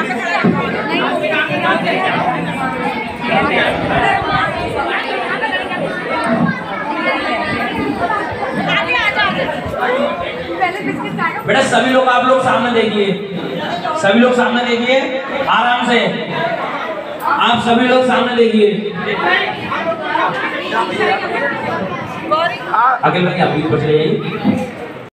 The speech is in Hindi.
बेटा सभी लोग आप लोग सामने देखिए, सभी लोग सामने देखिए आराम से, आप सभी लोग सामने देखिए। अखिल भाई आप भी ऊपर चले जाइए।